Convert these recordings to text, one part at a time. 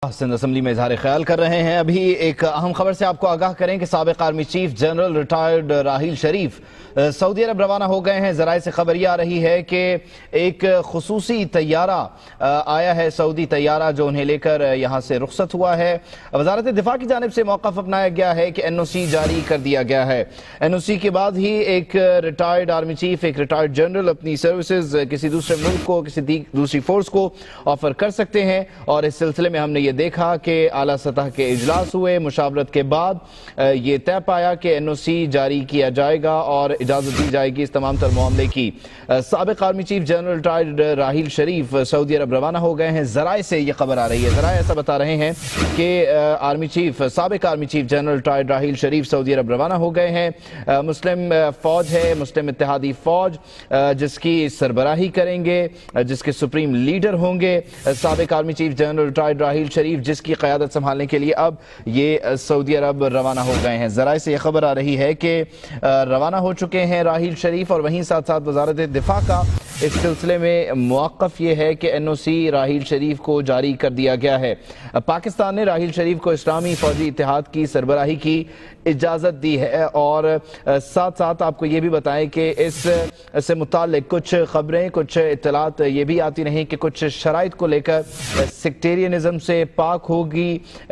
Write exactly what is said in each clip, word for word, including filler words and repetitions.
Sindh assembly में इजहार ख्याल कर रहे हैं। अभी एक अहम खबर से आपको आगाह करें कि साबिक army chief general retired Raheel Sharif Saudi Arab रवाना हो गए हैं। ज़राए से खबर यह आ रही है कि एक खुसूसी तैयारा आया है, सऊदी तैयारा, जो उन्हें लेकर यहाँ से रुखसत हुआ है। वजारत दिफा की जानिब से मौक़िफ़ अपनाया गया है कि एन ओ सी जारी कर दिया गया है। एन ओ सी के बाद ही एक रिटायर्ड आर्मी चीफ, एक रिटायर्ड जनरल अपनी सर्विसेज किसी दूसरे मुल्क को, किसी दूसरी फोर्स को ऑफर कर सकते हैं। और इस सिलसिले में हमने ये देखा कि आला सतह के इजलास हुए, मुशावरत के बाद ये तय पाया कि एन ओ सी जारी किया जाएगा और इजाज़त दी जाएगी इस तमाम तर मामले की। साबिक army chief general retired Raheel Sharif Saudi Arab रवाना हो गए हैं। ज़राए से ये खबर आ रही है, ज़राए ऐसा बता रहे हैं कि आर्मी चीफ, साबिक army chief general retired Raheel Sharif Saudi Arab रवाना हो गए हैं। मुस्लिम फ़ौज है, मुस्लिम इत्तेहादी फ़ौज, जिसकी सरबराही करेंगे, जिसके सुप्रीम लीडर होंगे साबिक army chief general retired Raheel Sharif, जिसकी क़यादत संभालने के लिए अब ये सऊदी अरब रवाना हो गए हैं। ज़राए से यह खबर आ रही है कि रवाना हो चुके हैं राहील शरीफ। और वहीं साथ साथ वजारत दिफा का इस सिलसिले में मौक़िफ़ ये है कि एन ओ सी राहील शरीफ को जारी कर दिया गया है। पाकिस्तान ने राहील शरीफ को इस्लामी फ़ौजी इत्तेहाद की सरबराही की इजाज़त दी है। और साथ साथ आपको ये भी बताएं कि इस से मुताल्लिक कुछ ख़बरें, कुछ इत्तलात ये भी आती रहीं कि कुछ शराइत को लेकर सेक्टेरियनिज़म से पाक होगी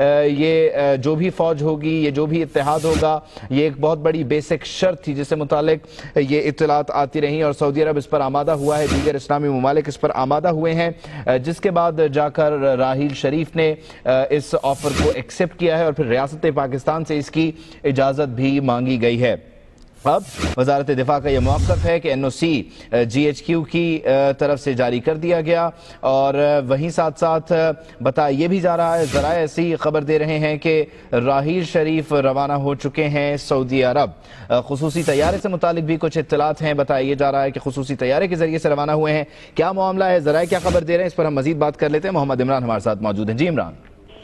ये जो भी फ़ौज होगी, ये जो भी इत्तेहाद होगा, ये एक बहुत बड़ी बेसिक शर्त थी जिससे मुताल्लिक ये इत्तलात आती रहीं। और सऊदी अरब इस पर आमादा हुआ है, दीगर इस्लामी ममालिक इस पर आमादा हुए हैं, जिसके बाद जाकर राहील शरीफ ने इस ऑफर को एक्सेप्ट किया है और फिर रियासत पाकिस्तान से इसकी इजाज़त भी मांगी गई है। अब वजारत दिफा का यह मौक़िफ़ है कि N O C G H Q की तरफ से जारी कर दिया गया। और वहीं साथ साथ बताया यह भी जा रहा है, ज़राए ऐसी खबर दे रहे हैं कि राहील शरीफ रवाना हो चुके हैं सऊदी अरब। खुसूसी तैयारे से मुतालिक भी कुछ इत्तलात हैं, बताया जा रहा है कि खुसूसी तैयारे के ज़रिए से रवाना हुए हैं। क्या मामला है, ज़राए क्या खबर दे रहे हैं, इस पर हम मज़ीद बात कर लेते हैं। मोहम्मद इमरान हमारे साथ मौजूद हैं। जी इमरान।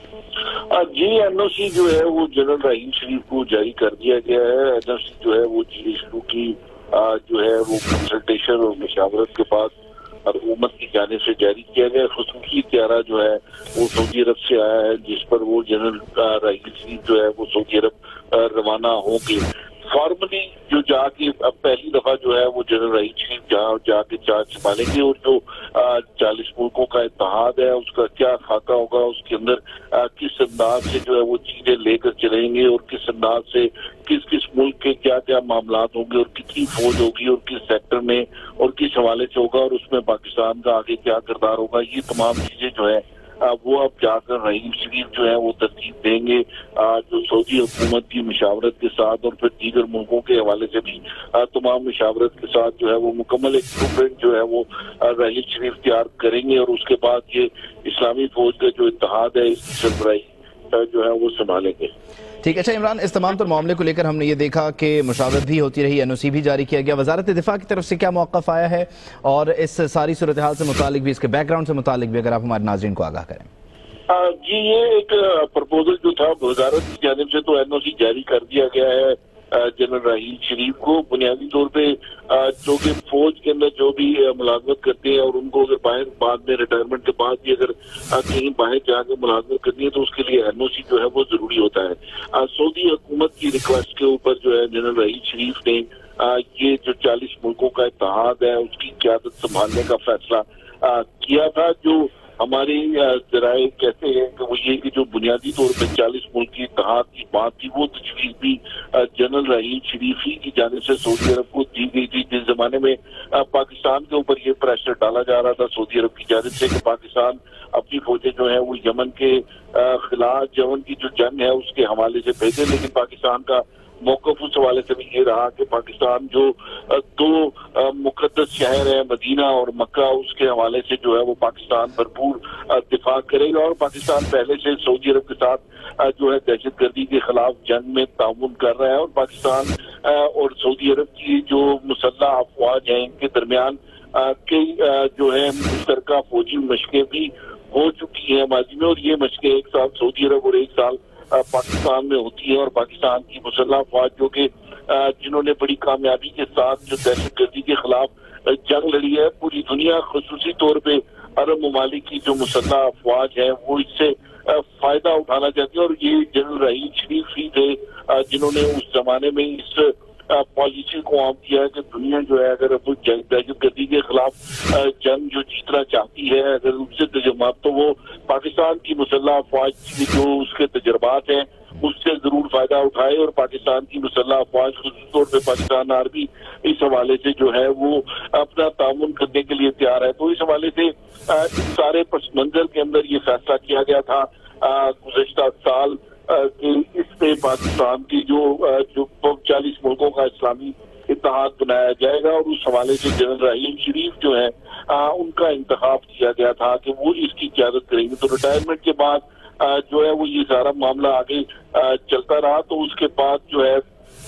जी, एन ओ सी जो है वो जनरल राहील शरीफ को जारी कर दिया गया है। एन ओ सी जो है वो जी एच क्यू की जो है वो कंसल्टेशन और मशावरत के बाद हुकूमत की जानिब से जारी किया गया। खुसूसी तैयारा जो है वो सऊदी अरब से आया है, जिस पर वो जनरल राहील शरीफ जो है वो सऊदी अरब रवाना होंगे। फॉर्मली जो जाके अब पहली दफा जो है वो जनरल राहील शरीफ जहाँ जाके चार्ज संभालेंगे और जो चालीस मुल्कों का इत्तेहाद है उसका क्या खाका होगा, उसके अंदर आ, किस अंदाज से जो है वो चीजें लेकर चलेंगे और किस अंदाज से किस किस मुल्क के क्या क्या मामलात होंगे और कितनी फौज होगी और किस सेक्टर में और किस हवाले से होगा और उसमें पाकिस्तान का आगे क्या किरदार होगा, ये तमाम चीजें जो है वो अब जाकर राहील शरीफ जो है वो तरतीब देंगे जो सऊदी हुकूमत की मशावरत के साथ और फिर दीगर मुल्कों के हवाले से भी तमाम मशावरत के साथ जो है वो मुकम्मल एक ब्लूप्रिंट जो है वो राहील शरीफ तैयार करेंगे और उसके बाद ये इस्लामी फौज का जो इत्तेहाद है इसकी सरबराही जो है वो संभालेंगे। ठीक है। अच्छा इमरान, इस तमाम तर मामले को लेकर हमने ये देखा कि मुशावरत भी होती रही, एन ओ सी भी जारी किया गया। वजारत दिफा की तरफ से क्या मौक़िफ़ आया है और इस सारी सूरत हाल से मुतालिक भी, इसके बैकग्राउंड से मुतालिक भी अगर आप हमारे नाज़रीन को आगाह करें। आ, जी, ये एक प्रपोजल जो था वजारत की जानिब से तो एन ओ सी जारी कर दिया गया है जनरल राहील शरीफ को। बुनियादी तौर पे जो कि फौज के अंदर जो भी मुलाजमत करते हैं और उनको अगर बाहर बाद में रिटायरमेंट के बाद भी अगर कहीं बाहर जाकर मुलाजमत करनी है तो उसके लिए एन ओ सी जो है वो जरूरी होता है। सऊदी हुकूमत की रिक्वेस्ट के ऊपर जो है जनरल राहील शरीफ ने ये जो चालीस मुल्कों का इत्तेहाद है उसकी क़यादत संभालने का फैसला किया था। जो हमारे ज़राए कहते हैं कि वो ये कि जो बुनियादी तौर पर चालीस मुल्क की इत्तेहाद की बात थी वो तजवीज़ भी जनरल राहील शरीफ ही की जानिब से सऊदी अरब को दी गई थी। जिस जमाने में पाकिस्तान के ऊपर ये प्रेशर डाला जा रहा था सऊदी अरब की जानिब से कि पाकिस्तान अपनी फौजें जो है वो यमन के खिलाफ, यमन की जो जंग है उसके हवाले से भेजे, लेकिन पाकिस्तान का मौक़िफ़ उस हवाले से भी ये रहा कि पाकिस्तान जो दो मुक़द्दस शहर है मदीना और मक्का, उसके हवाले से जो है वो पाकिस्तान भरपूर दिफा करेगा। और पाकिस्तान पहले से सऊदी अरब के साथ जो है दहशतगर्दी के खिलाफ जंग में ताउन कर रहा है और पाकिस्तान और सऊदी अरब की जो मुसल्लह अफवाज हैं इनके दरमियान कई जो है मुश्तरका फौजी मशक़ें भी हो चुकी हैं माजी में। और ये मशक़ें एक साल सऊदी अरब और एक साल पाकिस्तान में होती है और पाकिस्तान की मुसल्लह अफवाज जो कि जिन्होंने बड़ी कामयाबी के साथ जो दहशतगर्दी के खिलाफ जंग लड़ी है, पूरी दुनिया खुसूसी तौर पे अरब ममालिक की जो मुसल्लह अफवाज है वो इससे فائدہ اٹھانا چاہتے ہیں، اور یہ جنرل راحیل شریف ہی تھے جنہوں نے اس زمانے میں اس پالیسی کو عام کیا ہے کہ دنیا جو ہے اگر دہشت گردی کے خلاف جنگ جو جیتنا چاہتی ہے، اگر اس سے تجربات، تو وہ پاکستان کی مسلح افواج کی جو اس کے تجربات ہیں اس سے ضرور فائدہ اٹھائے، اور پاکستان کی مسلح افواج خصوصی طور پہ پاکستان آرمی اس حوالے سے جو ہے وہ اپنا تعاون کرنے کے لیے تیار ہے۔ تو اس حوالے سے اس سارے پس منظر کے اندر یہ فیصلہ کیا گیا تھا گزشتہ سال کہ اس پہ پاکستان کی جو جو چالیس ملکوں کا اسلامی اتحاد بنایا جائے گا، اور اس حوالے سے جنرل راحیل شریف جو ہے ان کا انتخاب کیا گیا تھا کہ وہ اس کی قیادت کریں گے۔ تو ریٹائرمنٹ کے بعد جو ہے وہ یہ سارا معاملہ آگے چلتا رہا، تو اس کے بعد جو ہے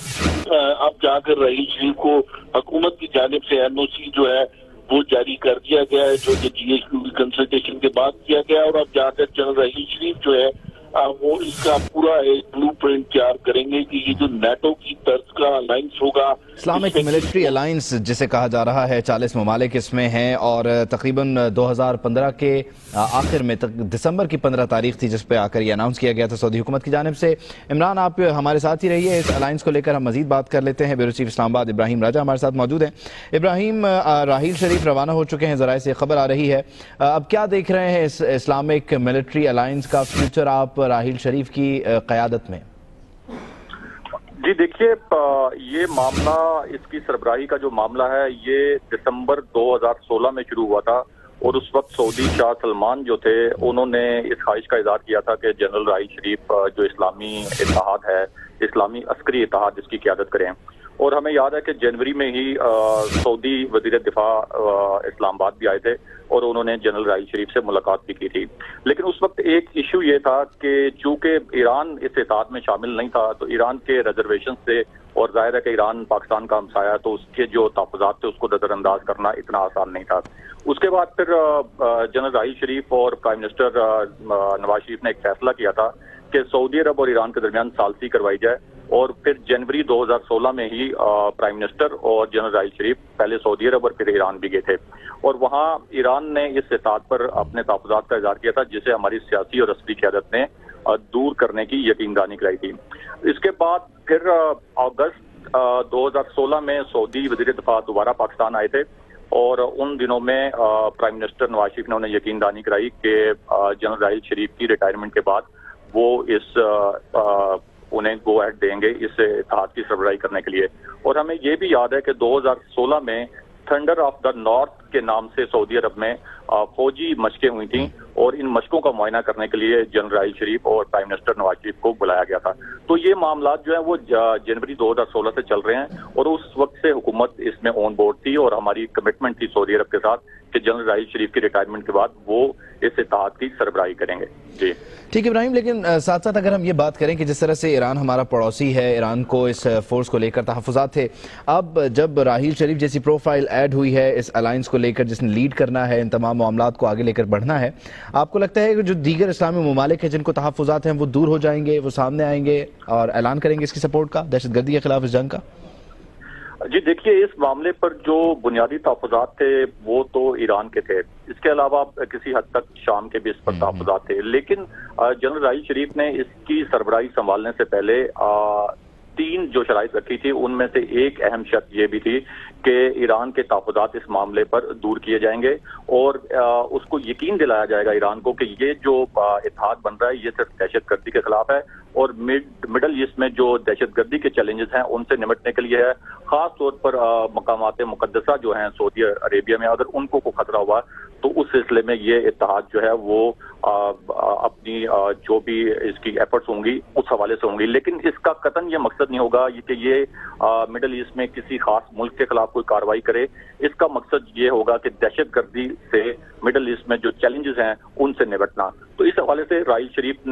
اب جا کر راحیل شریف کو حکومت کی جانب سے این او سی جو ہے وہ جاری کر دیا گیا ہے، جو کہ جی ایچ کیو کی کنسلٹیشن کے بعد کیا گیا، اور اب جا کر جنرل راحیل شریف جو ہے وہ اس کا پورا ایک بلو پرنٹ تیار کریں گے کہ یہ جو نیٹو کی طرز کا الائنس ہوگا، اسلامک ملٹری الائنس جسے کہا جا رہا ہے، چالیس ممالک اس میں ہیں، اور تقریباً دو ہزار پندرہ کے آخر میں دسمبر کی پندرہ تاریخ تھی جس پہ آ کر یہ اناؤنس کیا گیا تھا سعودی حکومت کی جانب سے۔ عمران، آپ ہمارے ساتھ ہی رہیے، اس الائنس کو لے کر ہم مزید بات کر لیتے ہیں۔ بیورو چیف اسلام آباد ابراہیم راجہ ہمارے ساتھ موجود ہیں۔ ابراہیم، راحیل شریف روانہ ہو چکے ہیں، ذرائع سے خبر آ رہی ہے، اب کیا دیکھ رہے ہیں اس اسلامک ملٹری الائنس کا فیوچر آپ راحیل شریف کی قیادت میں؟ جی دیکھیے، یہ معاملہ، اس کی سربراہی کا جو معاملہ ہے یہ دسمبر دو ہزار سولہ میں شروع ہوا تھا، اور اس وقت سعودی شاہ سلمان جو تھے انہوں نے اس خواہش کا اظہار کیا تھا کہ جنرل راحیل شریف جو اسلامی اتحاد ہے، اسلامی عسکری اتحاد، جس کی قیادت کریں۔ اور ہمیں یاد ہے کہ جنوری میں ہی سعودی وزیر دفاع اسلام آباد بھی آئے تھے، اور انہوں نے جنرل راحیل شریف سے ملاقات بھی کی تھی۔ لیکن اس وقت ایک ایشو یہ تھا کہ چونکہ ایران اس اتحاد میں شامل نہیں تھا، تو ایران کے ریزرویشن سے، اور ظاہر ہے کہ ایران پاکستان کا ہمسایہ، تو اس کے جو تحفظات تھے اس کو نظر انداز کرنا اتنا آسان نہیں تھا۔ اس کے بعد پھر جنرل راحیل شریف اور پرائم منسٹر نواز شریف نے ایک فیصلہ کیا تھا کہ سعودی عرب اور ایران کے درمیان ثالثی کروائی جائے، اور پھر جنوری دو ہزار سولہ میں ہی پرائم منسٹر اور جنرل راحیل شریف پہلے سعودی عرب اور پھر ایران بھی گئے تھے، اور وہاں ایران نے اس اتحاد پر اپنے تحفظات کا اظہار کیا تھا، جسے ہماری سیاسی اور عسکری قیادت نے دور کرنے کی یقین دہانی کرائی تھی۔ اس کے بعد پھر اگست دو ہزار سولہ میں سعودی وزیر دفاع دوبارہ پاکستان آئے تھے، اور ان دنوں میں پرائم منسٹر نواز شریف نے انہیں یقین دہانی کرائی کہ جنرل راحیل شریف کی ریٹائرمنٹ کے بعد وہ اس انہیں گو ایڈ دیں گے اس اتحاد کی سربراہی کرنے کے لیے۔ اور ہمیں یہ بھی یاد ہے کہ دو ہزار سولہ میں تھنڈر آف دا نارتھ کے نام سے سعودی عرب میں فوجی مشقیں ہوئی تھیں، اور ان مشقوں کا معائنہ کرنے کے لیے جنرل راحیل شریف اور پرائم منسٹر نواز شریف کو بلایا گیا تھا۔ تو یہ معاملات جو ہیں وہ جنوری دو ہزار سولہ سے چل رہے ہیں، اور اس وقت سے حکومت اس میں آن بورڈ تھی، اور ہماری کمٹمنٹ تھی سعودی عرب کے ساتھ کہ جنرل راحیل شریف کی ریٹائرمنٹ کے بعد وہ اس اتحاد کی سربراہی کریں گے۔ جی ٹھیک ہے ابراہیم، لیکن ساتھ ساتھ اگر ہم یہ بات کریں کہ جس طرح سے ایران ہمارا پڑوسی ہے، ایران کو اس فورس کو لے کر تحفظات تھے، اب جب راحیل شریف جیسی پروفائل ایڈ ہوئی ہے اس الائنس کو لے کر، جس نے لیڈ کرنا ہے، ان تمام معاملات کو آگے لے کر بڑھنا ہے، آپ کو لگتا ہے کہ جو دیگر اسلامی ممالک ہیں جن کو تحفظات ہیں وہ دور ہو جائیں گے، وہ سامنے آئیں گے اور اعلان کریں گے اس کی سپورٹ کا، دہشت گردی کے خلاف اس جنگ کا؟ جی دیکھیے، اس معاملے پر جو بنیادی تحفظات تھے وہ تو ایران کے تھے، اس کے علاوہ کسی حد تک شام کے بھی اس پر تحفظات تھے، لیکن جنرل راحیل شریف نے اس کی سربراہی سنبھالنے سے پہلے تین جو شرائط رکھی تھی، ان میں سے ایک اہم شرط یہ بھی تھی کہ ایران کے تحفظات اس معاملے پر دور کیے جائیں گے، اور اس کو یقین دلایا جائے گا ایران کو کہ یہ جو اتحاد بن رہا ہے یہ صرف دہشت گردی کے خلاف ہے، اور مڈل ایسٹ میں جو دہشت گردی کے چیلنجز ہیں ان سے نمٹنے کے لیے ہے، خاص طور پر مقامات مقدسہ جو ہیں سعودی عربیہ میں، اگر ان کو کوئی خطرہ ہوا تو اس سلسلے میں یہ اتحاد جو ہے وہ اپنی جو بھی اس کی ایفرٹس ہوں گی اس حوالے سے ہوں گی، لیکن اس کا قطعاً یہ مقصد نہیں ہوگا کہ یہ مڈل ایسٹ میں کسی خاص ملک کے خلاف کوئی کارروائی کرے۔ اس کا مقصد یہ ہوگا کہ دہشت گردی سے مڈل ایسٹ میں جو چیلنجز ہیں ان سے نمٹنا۔ تو اس حوالے سے راحیل شریف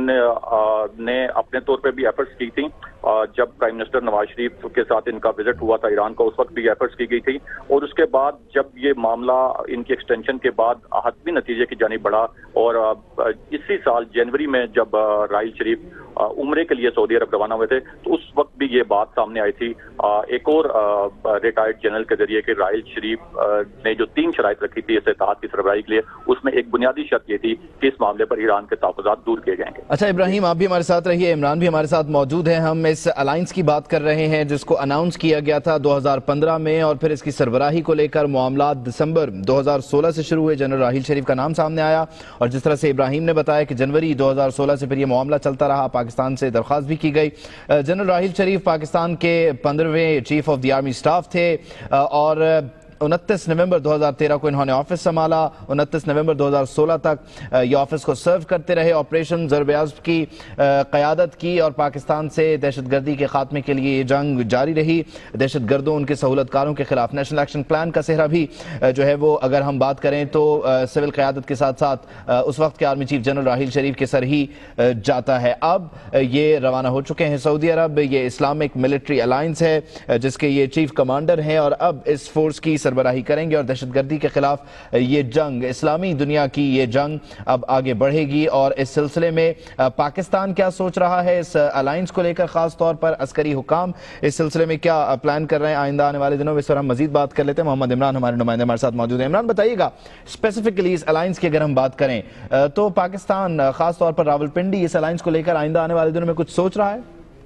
نے اپنے طور پہ بھی ایفرٹس کی تھیں، جب پرائم منسٹر نواز شریف کے ساتھ ان کا وزٹ ہوا تھا ایران کا، اس وقت بھی ایفرٹس کی گئی تھی، اور اس کے بعد جب یہ معاملہ ان کی ایکسٹینشن کے بعد حتمی نتیجے کی جانب بڑھا، اور اسی سال جنوری میں جب راحیل شریف عمرے کے لیے سعودی عرب روانہ ہوئے تھے، تو اس وقت بھی یہ بات سامنے آئی تھی ایک اور ریٹائرڈ جنرل کے ذریعے کہ راحیل شریف نے جو تین شرائط رکھی تھی اس اتحاد کی سربراہی کے لیے، اس میں ایک بنیادی شرط یہ تھی کہ اس معاملے پر ایران کے تحفظات دور کیے جائیں گے۔ اچھا ابراہیم، آپ بھی ہمارے ساتھ رہیے، عمران بھی ہمارے ساتھ موجود ہیں۔ ہم اس الائنس کی بات کر رہے ہیں جس کو اناؤنس کیا گیا تھا دو ہزار پندرہ میں، اور پھر اس کی سربراہی کو لے کر معاملات دسمبر دو ہزار سولہ سے شروع ہوئے، جنرل راحیل شریف کا نام سامنے آیا، اور جس طرح سے ابراہیم نے بتایا کہ جنوری دو ہزار سولہ سے پھر یہ معاملہ چلتا رہا، پاکستان سے درخواست بھی کی گئی۔ جنرل راحیل شریف پاکستان کے پندرہویں chief of the army staff تھے، اور انتیس نومبر دو ہزار تیرہ کو انہوں نے آفس سنبھالا، انتیس نومبر دو ہزار سولہ تک یہ آفس کو سرو کرتے رہے، آپریشن ضرب عضب کی قیادت کی، اور پاکستان سے دہشت گردی کے خاتمے کے لیے یہ جنگ جاری رہی۔ دہشت گردوں ان کے سہولت کاروں کے خلاف نیشنل ایکشن پلان کا صحرا بھی جو ہے وہ اگر ہم بات کریں تو سول قیادت کے ساتھ ساتھ اس وقت کے army chief general Raheel Sharif کے سر ہی جاتا ہے۔ اب یہ روانہ ہو چکے ہیں سعودی عرب، یہ اسلامک ملٹری الائنس ہے جس کے یہ چیف کمانڈر ہیں، اور اب اس فورس کی سربراہی کریں گے، اور دہشت گردی کے خلاف یہ جنگ، اسلامی دنیا کی یہ جنگ اب آگے بڑھے گی۔ اور اس سلسلے میں پاکستان کیا سوچ رہا ہے اس الائنس کو لے کر، خاص طور پر عسکری حکام اس سلسلے میں کیا پلان کر رہے ہیں آئندہ آنے والے دنوں میں، اس پر ہم مزید بات کر لیتے ہیں۔ محمد عمران ہمارے نمائندے ہمارے ساتھ موجود ہیں۔ عمران بتائیے گا اسپیسیفکلی اس الائنس کی اگر ہم بات کریں تو پاکستان خاص طور پر راولپنڈی اس الائنس کو لے کر آئندہ آنے والے دنوں میں کچھ سوچ رہا ہے؟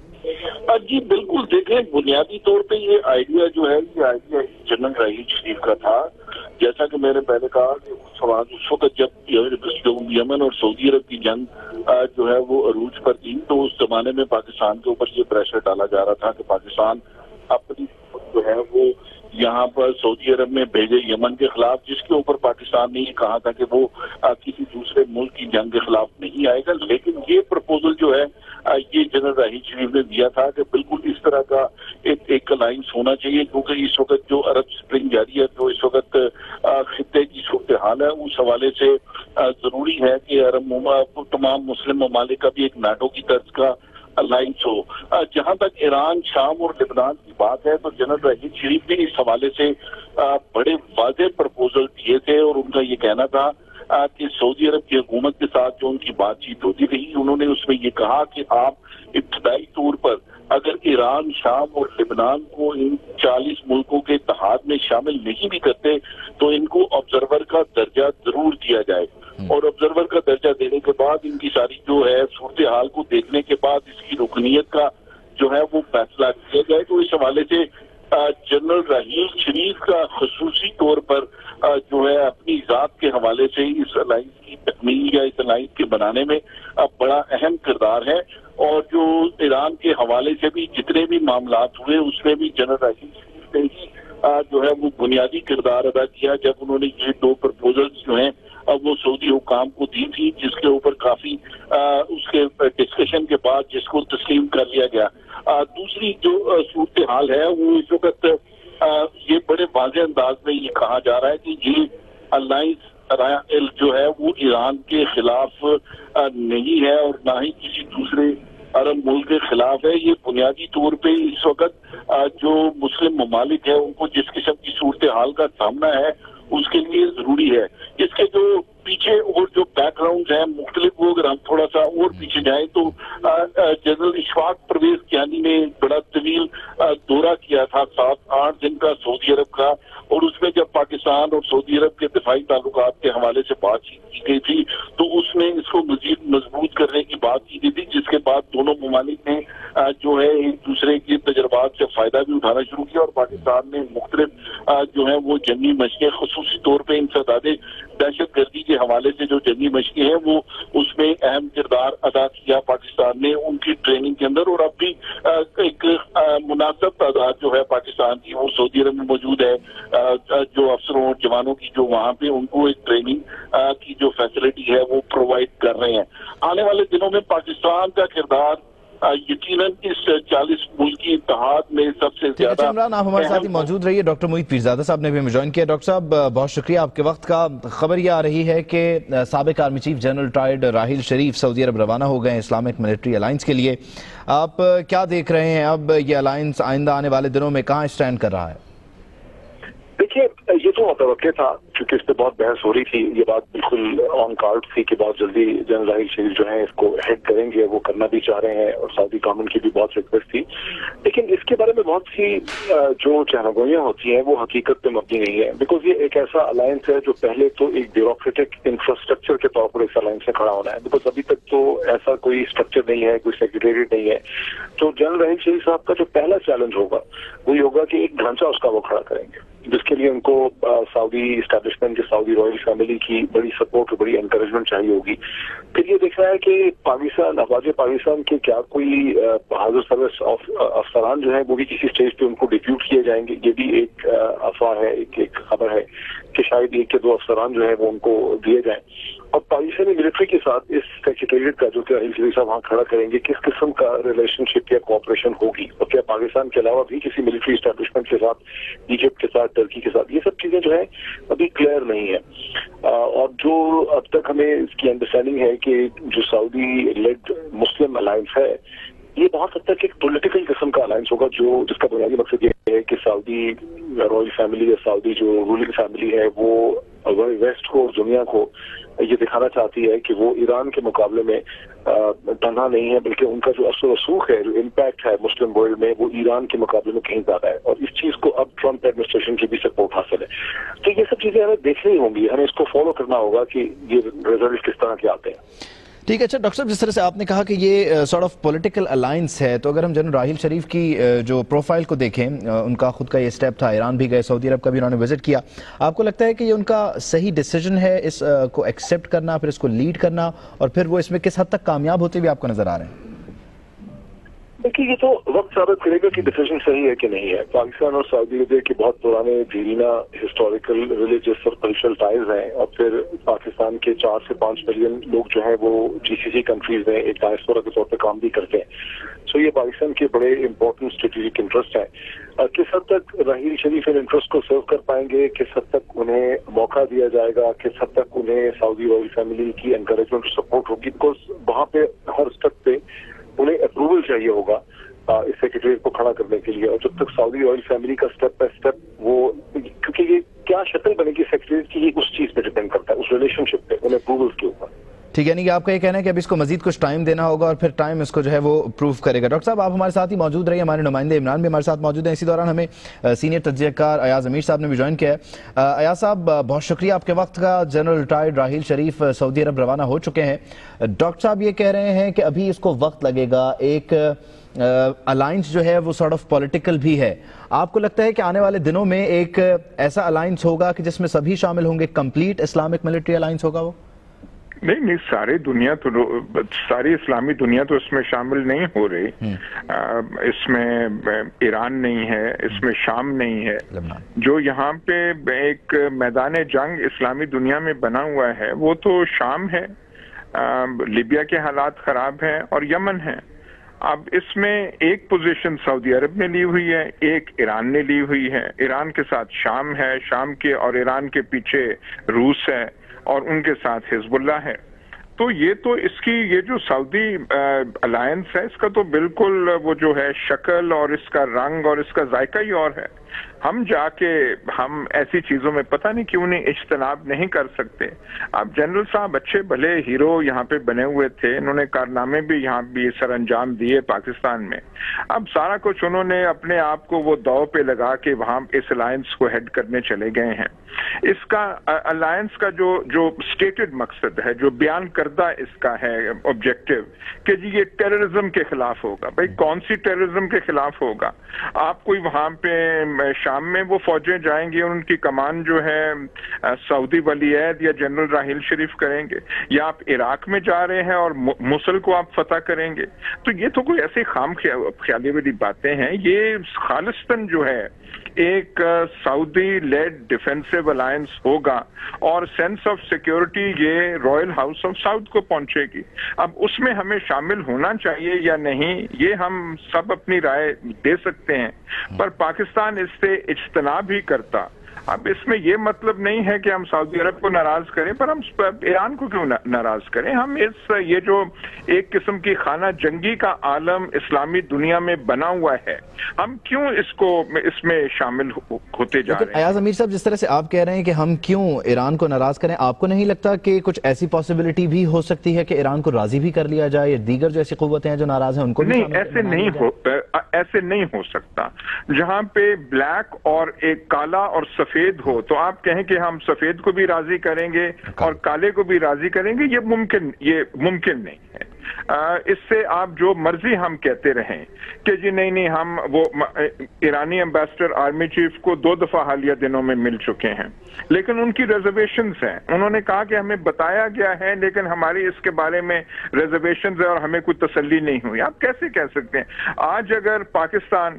جی بالکل، دیکھیں بنیادی طور پہ یہ آئیڈیا جو ہے یہ آئیڈیا جنرل راحیل شریف کا تھا، جیسا کہ میں نے پہلے کہا کہ اس وقت جب یمن اور سعودی عرب کی جنگ جو ہے وہ عروج پر تھی تو اس زمانے میں پاکستان کے اوپر یہ پریشر ڈالا جا رہا تھا کہ پاکستان اپنی جو ہے وہ یہاں پر سعودی عرب میں بھیجے یمن کے خلاف، جس کے اوپر پاکستان نے یہ کہا تھا کہ وہ کسی دوسرے ملک کی جنگ کے خلاف نہیں آئے گا۔ لیکن یہ پرپوزل جو ہے یہ جنرل راحیل شریف نے دیا تھا کہ بالکل اس طرح کا ایک ایک الائنس ہونا چاہیے، کیونکہ اس وقت جو عرب اسپرنگ جاری ہے، جو اس وقت خطے کی صورتحال ہے، اس حوالے سے ضروری ہے کہ عرب تمام مسلم ممالک کا بھی ایک نیٹو کی طرز کا الائنس ہو۔ جہاں تک ایران، شام اور لبنان کی بات ہے تو جنرل راحیل شریف نے اس حوالے سے بڑے واضح پرپوزل دیے تھے، اور ان کا یہ کہنا تھا کہ سعودی عرب کی حکومت کے ساتھ جو ان کی بات چیت ہوتی رہی، انہوں نے اس میں یہ کہا کہ آپ ابتدائی طور پر اگر ایران، شام اور لبنان کو ان چالیس ملکوں کے اتحاد میں شامل نہیں بھی کرتے تو ان کو آبزرور کا درجہ ضرور دیا جائے، اور آبزرور کا درجہ دینے کے بعد ان کی ساری جو ہے صورتحال کو دیکھنے کے بعد اس کی رکنیت کا جو ہے وہ فیصلہ کیا جائے۔ تو اس حوالے سے جنرل راحیل شریف کا خصوصی طور پر جو ہے اپنی ذات کے حوالے سے اس الائنس کی تکمیل یا اس الائنس کے بنانے میں بڑا اہم کردار ہے، اور جو ایران کے حوالے سے بھی جتنے بھی معاملات ہوئے اس میں بھی جنرل راحیل شریف نے ہی جو ہے وہ بنیادی کردار ادا کیا جب انہوں نے یہ دو پرپوزلز جو ہیں اب وہ سعودی حکام کو دی تھی، جس کے اوپر کافی اس کے ڈسکشن کے بعد جس کو تسلیم کر لیا گیا۔ دوسری جو صورتحال ہے وہ اس وقت یہ بڑے واضح انداز میں یہ کہا جا رہا ہے کہ یہ الائنس جو ہے وہ ایران کے خلاف نہیں ہے اور نہ ہی کسی دوسرے عرب ملک کے خلاف ہے۔ یہ بنیادی طور پہ اس وقت جو مسلم ممالک ہیں ان کو جس قسم کی صورتحال کا سامنا ہے اس کے لیے ضروری ہے۔ اس کے جو پیچھے اور جو بیک گراؤنڈ ہیں مختلف، وہ اگر ہم تھوڑا سا اور پیچھے جائیں تو جنرل اشفاق پرویز کیانی نے بڑا طویل دورہ کیا تھا، سات آٹھ دن کا سعودی عرب کا، اور اس میں جب پاکستان اور سعودی عرب کے دفاعی تعلقات کے حوالے سے بات چیت کی گئی تھی تو اس میں اس کو مزید مضبوط کرنے کی بات کی گئی تھی، جس کے بعد دونوں ممالک نے جو ہے ایک دوسرے کے تجربات سے فائدہ بھی اٹھانا شروع کیا، اور پاکستان نے مختلف جو ہے وہ جنگی مشقیں خصوصی طور پہ انسداد دہشت گردی کے حوالے سے جو جنگی مشقیں ہیں وہ اس میں اہم کردار ادا کیا پاکستان نے ان کی ٹریننگ کے اندر، اور اب بھی ایک مناسب تعداد جو ہے پاکستان کی وہ سعودی عرب میں موجود ہے، جو افسروں اور جوانوں کی جو وہاں پہ ان کو ایک ٹریننگ کی جو فیسلٹی ہے وہ پرووائڈ کر رہے ہیں۔ آنے والے دنوں میں پاکستان کا کردار یقیناً اس چالیس ملکی اتحاد میں سب سے زیادہ۔ عمران آپ ہمارے ساتھ موجود رہیے، ڈاکٹر موحید پیرزادہ صاحب نے بھی ہمیں جوائن کیا۔ ڈاکٹر صاحب بہت شکریہ آپ کے وقت کا۔ خبر یہ آ رہی ہے کہ سابق army chief general retired Raheel Sharif سعودی عرب روانہ ہو گئے ہیں اسلامک ملٹری الائنس کے لیے۔ آپ کیا دیکھ رہے ہیں اب یہ الائنس آئندہ آنے والے دنوں میں کہاں اسٹینڈ کر رہا ہے؟ देखिए, ये तो मुतवक्के था, क्योंकि इस पे बहुत बहस हो रही थी, ये बात बिल्कुल ऑन कार्ड थी कि बहुत जल्दी जनरल राहील शरीफ जो है इसको हेड करेंगे, वो करना भी चाह रहे हैं और सऊदी गवर्नमेंट की भी बहुत रिक्वेस्ट थी। लेकिन इसके बारे में बहुत सी जो चहलगोइयां होती हैं वो हकीकत पे मबनी नहीं है, बिकॉज ये एक ऐसा अलायंस है जो पहले तो एक ब्यूरोक्रेटिक इंफ्रास्ट्रक्चर के तौर पर इस अलायंस में खड़ा होना है, बिकॉज अभी तक तो ऐसा कोई स्ट्रक्चर नहीं है, कोई सेक्रेटेरिएट नहीं है। तो जनरल राहील शरीफ साहब का जो पहला चैलेंज होगा वही होगा कि एक ढांचा उसका वो खड़ा करेंगे, जिसके लिए उनको Saudi establishment, Saudi royal family की बड़ी सपोर्ट और बड़ी एनकरेजमेंट चाहिए होगी। फिर ये देखना है कि पाकिस्तान, अफवाज पाकिस्तान के क्या कोई बहादुर सर्विस अफसरान जो है वो भी किसी स्टेज पे उनको डिप्यूट किए जाएंगे। ये भी एक अफवाह है, एक एक खबर है कि शायद एक के दो अफसरान जो है वो उनको दिए जाएं। और पाकिस्तानी मिलिट्री के साथ इस सेक्रेटेरिएट का जो कि राहील शरीफ साहब वहाँ खड़ा करेंगे, किस किस्म का रिलेशनशिप या कोऑपरेशन होगी, और क्या पाकिस्तान के अलावा भी किसी मिलिट्री एस्टेब्लिशमेंट के साथ, इजिप्ट के साथ, टर्की के साथ, ये सब चीजें जो है अभी क्लियर नहीं है। और जो अब तक हमें इसकी अंडरस्टैंडिंग है कि जो सऊदी लेड मुस्लिम अलायंस है, ये बहुत हद तक एक पॉलिटिकल किस्म का अलायंस होगा, जो जिसका बुनियादी मकसद ये है कि सऊदी रॉयल फैमिली या सऊदी जो रूलिंग फैमिली है वो वेस्ट को और दुनिया को ये दिखाना चाहती है कि वो ईरान के मुकाबले में तन्हा नहीं है, बल्कि उनका जो असर रसूख है, जो इम्पैक्ट है मुस्लिम वर्ल्ड में, वो ईरान के मुकाबले में कहीं ज्यादा है। और इस चीज को अब ट्रंप एडमिनिस्ट्रेशन की भी सपोर्ट हासिल है। तो ये सब चीजें हमें देखनी होंगी, हमें इसको फॉलो करना होगा कि ये रिजल्ट किस तरह के आते हैं। ठीक है। अच्छा डॉक्टर साहब, जिस तरह से आपने कहा कि ये सॉर्ट ऑफ पॉलिटिकल अलायंस है, तो अगर हम जनरल राहील शरीफ की जो प्रोफाइल को देखें, उनका खुद का ये स्टेप था, ईरान भी गए, सऊदी अरब का भी उन्होंने विजिट किया, आपको लगता है कि ये उनका सही डिसीजन है इस को एक्सेप्ट करना, फिर इसको लीड करना, और फिर वो इसमें किस हद तक कामयाब होते हुए आपको नजर आ रहे हैं? देखिए, ये तो वक्त साबित करेगा कि डिसीजन सही है कि नहीं है। पाकिस्तान और सऊदी अरब के बहुत पुराने दीरीना हिस्टोरिकल रिलीजियस और कल्चरल टाइज हैं, और फिर पाकिस्तान के चार से पांच मिलियन लोग जो हैं वो जीसीसी कंट्रीज में एक डायस्पोरा के तौर पे काम भी करते हैं। सो ये पाकिस्तान के बड़े इंपॉर्टेंट स्ट्रेटेजिक इंटरेस्ट हैं। किस हद तक राहील शरीफ इन इंटरेस्ट को सर्व कर पाएंगे, किस हद तक उन्हें मौका दिया जाएगा, किस हद तक उन्हें सऊदी रॉयल फैमिली की एनकरेजमेंट और सपोर्ट होगी, बिकॉज वहां पे हर स्टेप पे उन्हें अप्रूवल चाहिए होगा इस सेक्रेटरी को खड़ा करने के लिए। और जब तक सऊदी रॉयल फैमिली का स्टेप बाय स्टेप वो, क्योंकि ये क्या शक्ल बनेगी सेक्रेटरी की, ये उस चीज पे डिपेंड करता है, उस रिलेशनशिप पे, उन्हें अप्रूवल्स के ऊपर। ठीक है, यानी कि आपका ये कहना है कि अब इसको मजीद कुछ टाइम देना होगा और फिर टाइम इसको जो है वो प्रूव करेगा। डॉक्टर साहब, आप हमारे साथ ही मौजूद रहिए, हमारे नुमाइंदे इमरान भी हमारे साथ मौजूद हैं। इसी दौरान हमें सीनियर तज्ज़ियाकार अयाज अमीर साहब ने भी ज्वाइन किया है। अयाज साहब, बहुत शुक्रिया आपके वक्त का। General retired Raheel Sharif Saudi Arab रवाना हो चुके हैं। डॉक्टर साहब ये कह रहे हैं कि अभी इसको वक्त लगेगा, एक अलायंस जो है वो सॉर्ट ऑफ पॉलिटिकल भी है। आपको लगता है कि आने वाले दिनों में एक ऐसा अलायंस होगा कि जिसमें सभी शामिल होंगे, कंप्लीट इस्लामिक मिलिट्री अलायंस होगा वो? नहीं नहीं, सारी दुनिया तो, सारी इस्लामी दुनिया तो इसमें शामिल नहीं हो रही। इसमें ईरान नहीं है, इसमें शाम नहीं है। जो यहाँ पे एक मैदान जंग इस्लामी दुनिया में बना हुआ है वो तो शाम है, लीबिया के हालात खराब हैं और यमन है। अब इसमें एक पोजीशन सऊदी अरब ने ली हुई है, एक ईरान ने ली हुई है। ईरान के साथ शाम है, शाम के और ईरान के पीछे रूस है और उनके साथ हिजबुल्लाह है। तो ये तो इसकी ये जो सऊदी अलायंस है, इसका तो बिल्कुल वो जो है शक्ल और इसका रंग और इसका जायका ही और है। हम जाके हम ऐसी चीजों में पता नहीं क्यों नहीं इज्तनाब नहीं कर सकते। अब जनरल साहब अच्छे भले हीरो यहाँ पे बने हुए थे, इन्होंने कारनामे भी यहाँ भी सर अंजाम दिए पाकिस्तान में। अब सारा कुछ उन्होंने अपने आप को वो दाव पे लगा के वहां इस अलायंस को हेड करने चले गए हैं। इसका अलायंस का जो जो स्टेटेड मकसद है, जो बयान करदा इसका है ऑब्जेक्टिव, कि जी ये टेररिज्म के खिलाफ होगा। भाई कौन सी टेररिज्म के खिलाफ होगा? आप कोई वहां पे शाम में वो फौजें जाएंगी और उनकी कमान जो है सऊदी वलीयद या जनरल राहील शरीफ करेंगे, या आप इराक में जा रहे हैं और मोसुल को आप फतह करेंगे? तो ये तो कोई ऐसी खाम ख्याली वाली बातें हैं। ये खालिस्तन जो है एक सऊदी लेड डिफेंसिव अलायंस होगा और सेंस ऑफ सिक्योरिटी ये रॉयल हाउस ऑफ साउथ को पहुंचेगी। अब उसमें हमें शामिल होना चाहिए या नहीं, ये हम सब अपनी राय दे सकते हैं, पर पाकिस्तान इससे इज्तनाब ही करता اب اس میں یہ مطلب نہیں ہے کہ ہم سعودی عرب کو ناراض کریں، پر ہم ایران کو کیوں ناراض کریں؟ ہم اس یہ جو ایک قسم کی خانہ جنگی کا عالم اسلامی دنیا میں بنا ہوا ہے، ہم کیوں اس کو اس میں شامل ہوتے جا رہے ہیں؟ ایاز امیر صاحب، جس طرح سے آپ کہہ رہے ہیں کہ ہم کیوں ایران کو ناراض کریں، آپ کو نہیں لگتا کہ کچھ ایسی پاسبلٹی بھی ہو سکتی ہے کہ ایران کو راضی بھی کر لیا جائے، یا دیگر جو ایسی قوتیں ہیں جو ناراض ہیں ان کو بھی؟ نہیں، ایسے نہیں ہو ایسے نہیں ہو سکتا۔ جہاں پہ بلیک اور ایک کالا اور سفید ہو تو آپ کہیں کہ ہم سفید کو بھی راضی کریں گے اور کالے کو بھی راضی کریں گے، یہ ممکن یہ ممکن نہیں ہے۔ اس سے آپ جو مرضی ہم کہتے رہیں کہ جی نہیں نہیں ہم وہ ایرانی ایمبیسڈر آرمی چیف کو دو دفعہ حالیہ دنوں میں مل چکے ہیں، لیکن ان کی ریزرویشنز ہیں، انہوں نے کہا کہ ہمیں بتایا گیا ہے لیکن ہماری اس کے بارے میں ریزرویشنز ہے اور ہمیں کوئی تسلی نہیں ہوئی۔ آپ کیسے کہہ سکتے ہیں؟ آج اگر پاکستان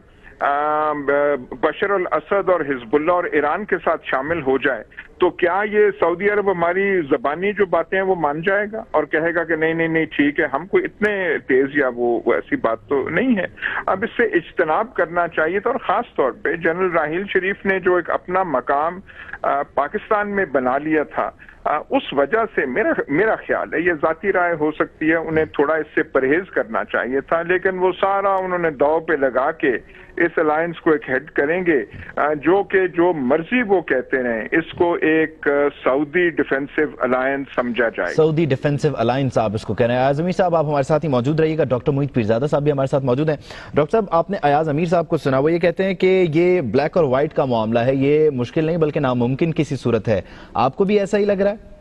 بشر الاسد اور حزب اللہ اور ایران کے ساتھ شامل ہو جائے تو کیا یہ سعودی عرب ہماری زبانی جو باتیں ہیں وہ مان جائے گا اور کہے گا کہ نہیں نہیں نہیں ٹھیک ہے؟ ہم کو اتنے تیز یا وہ ایسی بات تو نہیں ہے۔ اب اس سے اجتناب کرنا چاہیے تھا، اور خاص طور پہ جنرل راحیل شریف نے جو ایک اپنا مقام پاکستان میں بنا لیا تھا، اس وجہ سے میرا میرا خیال ہے، یہ ذاتی رائے ہو سکتی ہے، انہیں تھوڑا اس سے پرہیز کرنا چاہیے تھا، لیکن وہ سارا انہوں نے داؤ پہ لگا کے اس الائنس کو ایک ہیڈ کریں گے، جو کہ جو مرضی وہ کہتے رہیں، اس کو ایک سعودی ڈیفینسو الائنس سمجھا جائے۔ سعودی ڈیفینسو الائنس آپ اس کو کہہ رہے ہیں۔ ایاز امیر صاحب، آپ ہمارے ساتھ ہی موجود رہیے گا۔ ڈاکٹر محیط پیرزادہ صاحب بھی ہمارے ساتھ موجود ہیں۔ ڈاکٹر صاحب، آپ نے ایاز امیر صاحب کو سنا، وہ یہ کہتے ہیں کہ یہ بلیک اور وائٹ کا معاملہ ہے، یہ مشکل نہیں بلکہ ناممکن کسی صورت ہے، آپ کو بھی ایسا ہی لگ رہا ہے؟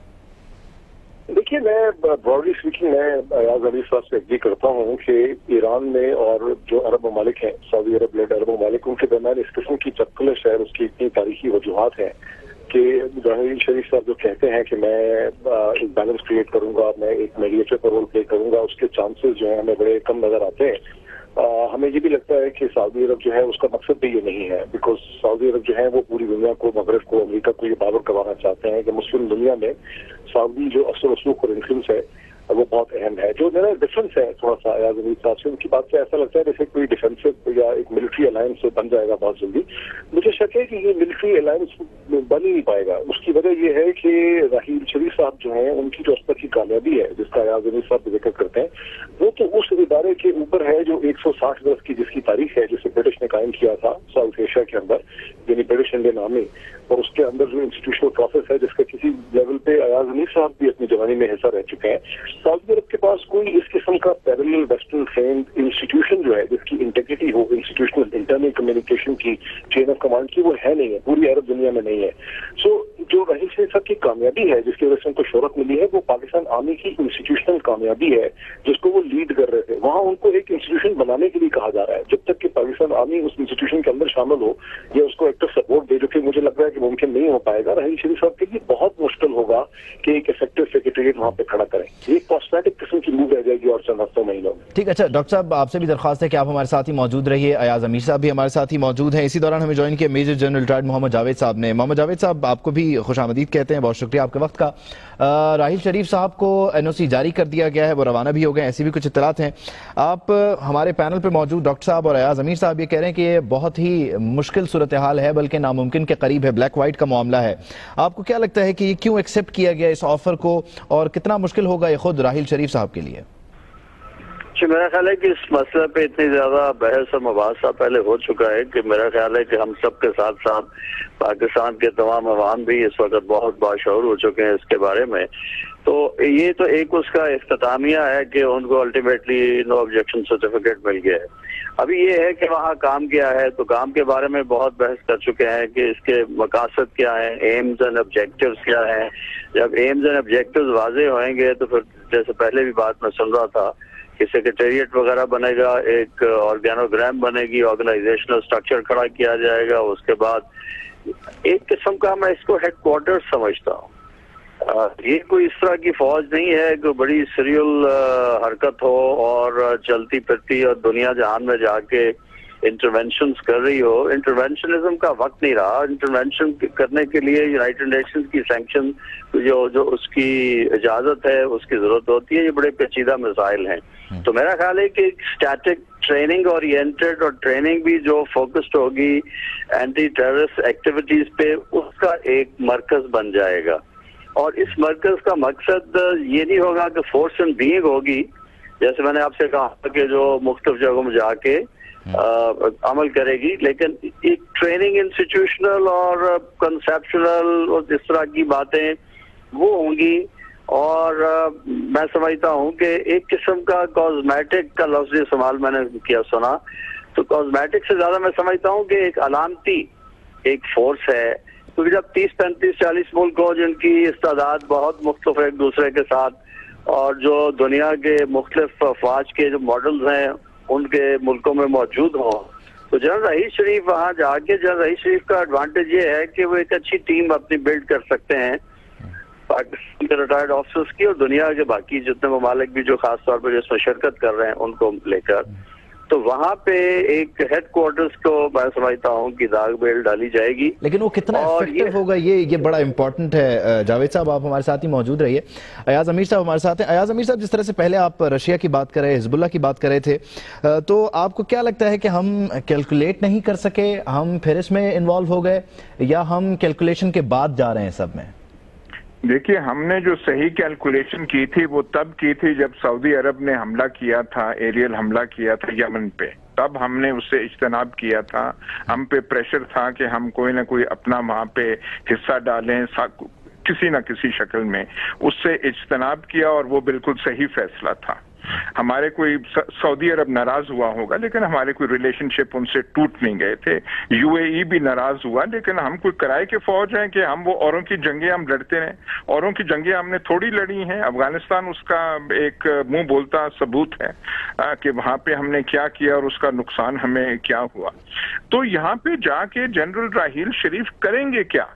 دیکھیے، میں براڈلی اسپیکنگ میں ایاز امیر صاحب سے ایگری کرتا ہوں کہ ایران میں اور جو عرب ممالک ہیں، سعودی عرب لیڈ عرب ممالک، ان کے درمیان اس قسم کی چپکلش ہے، اس کی اتنی تاریخی وجوہات ہیں کہ راحیل شریف صاحب جو کہتے ہیں کہ میں ایک بیلنس کریٹ کروں گا، میں ایک میڈیٹر کا رول پلے کروں گا، اس کے چانسز جو ہیں ہمیں بڑے کم نظر آتے ہیں۔ ہمیں یہ بھی لگتا ہے کہ سعودی عرب جو ہے اس کا مقصد بھی یہ نہیں ہے، بیکاز سعودی عرب جو ہے وہ پوری دنیا کو، مغرب کو، امریکہ کو یہ باور کروانا چاہتے ہیں کہ مسلم دنیا میں سعودی جو اثر رسوخ اور انفلوئنس ہے وہ بہت اہم ہے۔ جو میرا ڈفرینس ہے تھوڑا سا ایاز امیر صاحب سے، ان کی بات سے ایسا لگتا ہے جیسے کوئی ڈیفینسو یا ایک ملٹری الائنس بن جائے گا بہت جلدی۔ مجھے شک ہے کہ یہ ملٹری الائنس بن ہی نہیں پائے گا۔ اس کی وجہ یہ ہے کہ راحیل شریف صاحب جو ہیں، ان کی جو اب تک کی کامیابی ہے جس کا ایاز امیر صاحب ذکر کرتے ہیں، وہ تو اس ادارے کے اوپر ہے جو ایک سو ساٹھ برس کی جس کی تاریخ ہے، جسے برٹش نے قائم کیا تھا ساؤتھ ایشیا کے اندر، یعنی برٹش انڈین آرمی، اور اس کے اندر جو انسٹیٹیوشنل پروسیس ہے جس کا کسی لیول پہ ایاز امیر صاحب بھی اپنی جوانی میں حصہ رہ چکے ہیں۔ سعودی عرب کے پاس کوئی اس قسم کا پیرلل ویسٹرن ٹرینڈ انسٹیٹیوشن جو ہے جس کی انٹیگریٹی ہو، انسٹیٹیوشنل انٹرنل کمیونیکیشن کی، چین آف کمانڈ کی، وہ ہے نہیں ہے، پوری عرب دنیا میں نہیں ہے۔ سو جو راحیل شریف صاحب کی کامیابی ہے جس کی وجہ سے ان کو شہرت ملی ہے، وہ پاکستان آرمی کی انسٹیٹیوشنل کامیابی ہے جس کو وہ لیڈ کر رہے تھے۔ وہاں ان کو ایک انسٹیٹیوشن بنانے کے لیے کہا جا رہا ہے، جب تک کہ پاکستان آرمی اس انسٹیٹیوشن کے اندر شامل ہو یا اس کو ایکٹیو سپورٹ دے، جو کہ مجھے لگ رہا ہے کہ ممکن نہیں ہو پائے گا، راحیل شریف صاحب کے لیے بہت مشکل ہوگا کہ ایک افیکٹو سیکریٹریٹ وہاں پہ کھڑا کریں۔ یہ کاسمیٹک قسم کی موو رہ جائے گی اور چند ہفتوں مہینوں میں۔ ٹھیک، اچھا ڈاکٹر صاحب، آپ سے بھی درخواست ہے کہ آپ ہمارے ساتھ ہی موجود رہیے۔ ایاز امیر صاحب بھی ہمارے ساتھ ہی موجود ہیں۔ اسی دوران ہمیں جوائن کیا major general retired Muhammad Javed صاحب نے۔ محمد جاوید صاحب، آپ کو بھی خوش آمدید کہتے ہیں، بہت شکریہ آپ کے وقت کا۔ راحیل شریف صاحب کو این او سی جاری کر دیا گیا ہے، وہ روانہ بھی ہو گئے، ایسی بھی کچھ اطلاعات ہیں۔ آپ ہمارے پینل پہ موجود ڈاکٹر صاحب اور ایاز امیر صاحب یہ کہہ رہے ہیں کہ یہ بہت ہی مشکل صورتحال ہے، بلکہ ناممکن کے قریب ہے، بلیک وائٹ کا معاملہ ہے۔ آپ کو کیا لگتا ہے کہ یہ کیوں ایکسیپٹ کیا گیا اس آفر کو، اور کتنا مشکل ہوگا یہ خود راحیل شریف صاحب کے لیے؟ میرا خیال ہے کہ اس مسئلہ پہ اتنی زیادہ بحث اور مباحثہ پہلے ہو چکا ہے کہ میرا خیال ہے کہ ہم سب کے ساتھ ساتھ پاکستان کے تمام عوام بھی اس وقت بہت باشعور ہو چکے ہیں اس کے بارے میں۔ تو یہ تو ایک اس کا اختتامیہ ہے کہ ان کو الٹیمیٹلی نو آبجیکشن سرٹیفکیٹ مل گیا ہے۔ ابھی یہ ہے کہ وہاں کام کیا ہے، تو کام کے بارے میں بہت بحث کر چکے ہیں کہ اس کے مقاصد کیا ہیں، ایمز اینڈ آبجیکٹیوز کیا ہیں۔ جب ایمز اینڈ آبجیکٹیوز واضح ہوئیں گے تو پھر جیسے پہلے بھی بات میں سن رہا تھا کہ سیکریٹریٹ وغیرہ بنے گا، ایک آرگینوگرام بنے گی، آرگنائزیشنل اسٹرکچر کھڑا کیا جائے گا، اس کے بعد ایک قسم کا میں اس کو ہیڈ کوارٹر سمجھتا ہوں۔ یہ کوئی اس طرح کی فوج نہیں ہے کہ بڑی سیریل حرکت ہو اور چلتی پھرتی اور دنیا جہان میں جا کے انٹرونشنز کر رہی ہو۔ انٹرونشنزم کا وقت نہیں رہا۔ انٹرونشن کرنے کے لیے یونائٹڈ نیشنز کی سینکشن جو جو اس کی اجازت ہے، اس کی ضرورت ہوتی ہے۔ یہ بڑے پیچیدہ مسائل ہیں۔ تو میرا خیال ہے کہ ایک اسٹیٹک ٹریننگ اورینٹڈ اور ٹریننگ بھی جو فوکسڈ ہوگی اینٹی ٹیررسٹ ایکٹیویٹیز پہ، اس کا ایک مرکز بن جائے گا. اور اس مرکز کا مقصد یہ نہیں ہوگا کہ فورس اینڈ بینگ ہوگی، جیسے میں نے آپ سے کہا کہ جو مختلف جگہوں میں جا کے عمل کرے گی، لیکن ایک ٹریننگ انسٹیٹیوشنل اور کنسیپشنل اور اس طرح کی باتیں وہ ہوں گی. اور میں سمجھتا ہوں کہ ایک قسم کا کازمیٹک کا لفظ استعمال میں نے کیا سنا، تو کازمیٹک سے زیادہ میں سمجھتا ہوں کہ ایک علامتی ایک فورس ہے، کیونکہ جب تیس پینتیس چالیس ملک ہو جن کی استعداد بہت مختلف ایک دوسرے کے ساتھ، اور جو دنیا کے مختلف افواج کے جو ماڈلز ہیں ان کے ملکوں میں موجود ہوں، تو جنرل رحیل شریف وہاں جا کے، جنرل رحیل شریف کا ایڈوانٹیج یہ ہے کہ وہ ایک اچھی ٹیم اپنی بلڈ کر سکتے ہیں پاکستان کے ریٹائرڈ آفیسرز کی اور دنیا کے باقی جتنے ممالک بھی جو خاص طور پر اس میں شرکت کر رہے ہیں ان کو لے کر. تو وہاں پہ ایک ہیڈ کوارٹرز کو میں سمجھتا ہوں کہ داغ بیل ڈالی جائے گی. لیکن وہ کتنا افیکٹو ہوگا یہ یہ بڑا امپورٹنٹ ہے. جاوید صاحب آپ ہمارے ساتھ ہی موجود رہیے. ایاز امیر صاحب ہمارے ساتھ ہیں. ایاز امیر صاحب، جس طرح سے پہلے آپ رشیا کی بات کر رہے، حزب اللہ کی بات کر رہے تھے، تو آپ کو کیا لگتا ہے کہ ہم کیلکولیٹ نہیں کر سکے، ہم پھر اس میں انوالو ہو گئے، یا ہم کیلکولیشن کے بعد جا رہے ہیں سب میں؟ دیکھیے، ہم نے جو صحیح کیلکولیشن کی تھی وہ تب کی تھی جب سعودی عرب نے حملہ کیا تھا، ایریل حملہ کیا تھا یمن پہ. تب ہم نے اس سے اجتناب کیا تھا. ہم پہ پریشر تھا کہ ہم کوئی نہ کوئی اپنا وہاں پہ حصہ ڈالیں کسی نہ کسی شکل میں. اس سے اجتناب کیا اور وہ بالکل صحیح فیصلہ تھا. ہمارے کوئی سعودی عرب ناراض ہوا ہوگا لیکن ہمارے کوئی ریلیشن شپ ان سے ٹوٹ نہیں گئے تھے. یو اے ای بھی ناراض ہوا، لیکن ہم کوئی کرائے کے فوج ہیں کہ ہم وہ اوروں کی جنگیں ہم لڑتے ہیں. اوروں کی جنگیں ہم نے تھوڑی لڑی ہیں. افغانستان اس کا ایک منہ بولتا ثبوت ہے کہ وہاں پہ ہم نے کیا کیا اور اس کا نقصان ہمیں کیا ہوا. تو یہاں پہ جا کے جنرل راحیل شریف کریں گے کیا؟